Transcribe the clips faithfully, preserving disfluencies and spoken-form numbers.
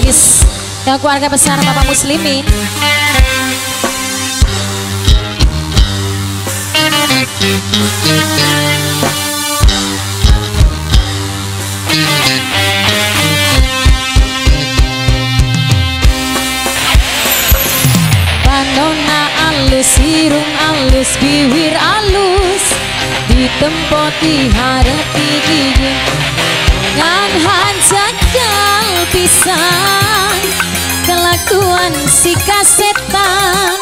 Tragis yang keluarga besar Bapak Muslimin. Panona alus, hirung alus, biwir alus, ditempoti harati gigi ngan hanjakal pisan kelakuan si kasetan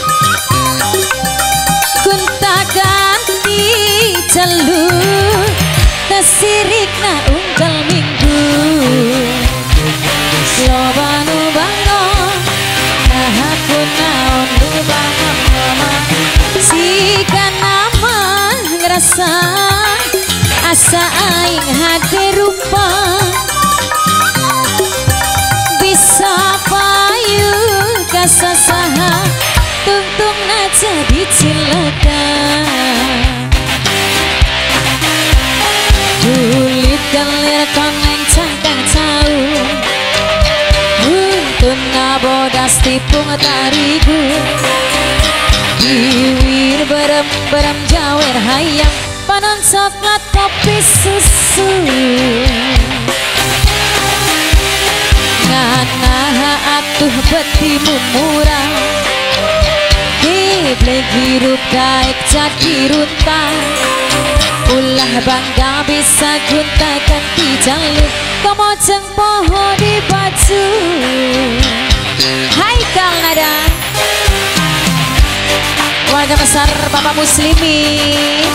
kunta ganti jalur tesirik na unggal minggu lobanu bangon nah aku naon lu bangon si nama ngerasa asa aing hade rupa bisa payu kasasaha tungtung na jadi cilaka kulit galir koneng cangkang cau untun na bodas tipung tarigu biwir berem-berem jawer hayang panon coklat kopi susu ngana atuh betimu murah diblek hirup daik jadi runtah ulah bangga bisa gunta ganti jalur komojeng poho di baju hai kang nada warga besar Bapak Muslimin.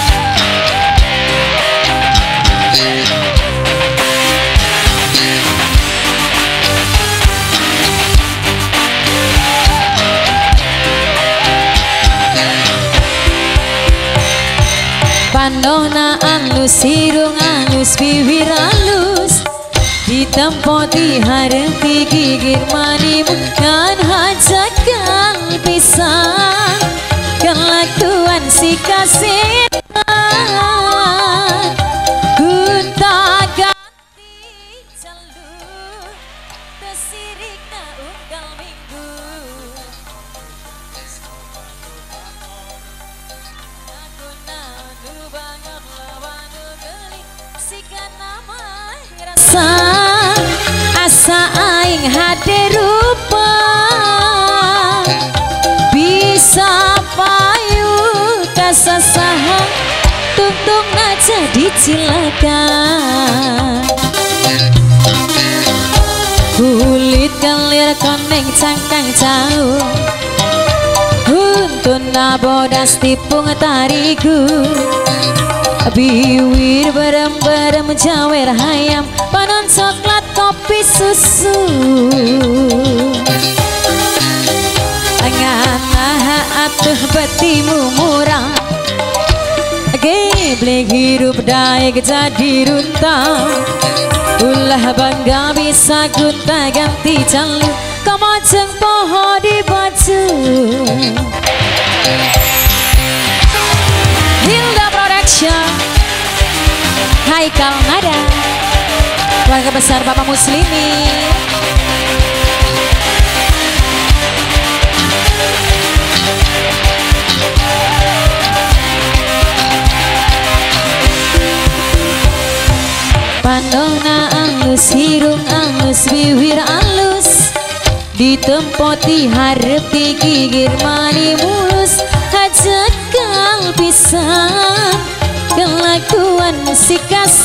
Panona alus, hirung alus, bibir alus, ditempoti harti gigir manimu kan hajakal pisan kelakuan si kasetan gunta ganti jalur tesirik na unggal minggu aku nanu banget lawanu geli sikan nama ngerasa asa aing hade rupa bisa payu kasasaha tuntung na jadi cilaka kulit galir koneng cangkang jauh untun na bodas tipung tarigu biwir berem-berem jawer hayam panon coklat kopi susu ngana atuh betimu murah geblek hirup daik jadi runtah ulah bangga bisa gunta ganti jalur komojeng poho di baju Hilda Production Haikal Ngada keluarga besar Bapak Muslimin. Panona alus, hirung alus, biwir alus, ditempoti harti gigir mani mulus hajakal pisan kelakuan si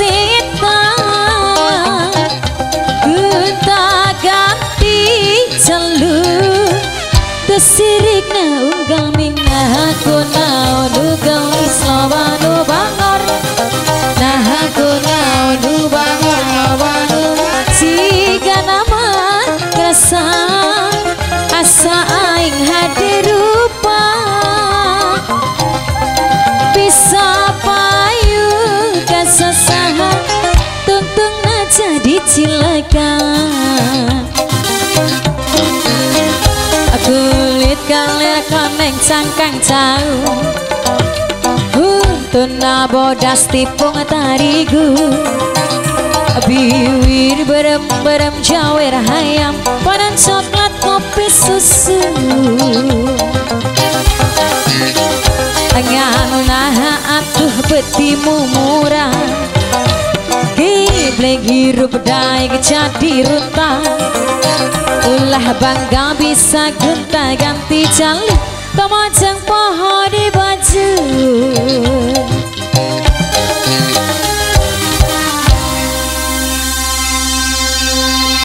kasetan gunta ganti jalur tesirik na unggal minga aku naon ugal islawanu bangor nah aku naon bangor lawanu jika nama kerasa asa aing hade rupa bisa payu kasasaha tungtung na jadi cilaka kulit galer koneng cangkang jauh untun na bodas tipung tarigu Biwir berem-berem jawer hayam, panen coklat kopi susu. Ngana atuh betimu murah, giblek hirup daik jadi runtah. Ulah bangga bisa gonta ganti jalur, kemojang pohon di baju.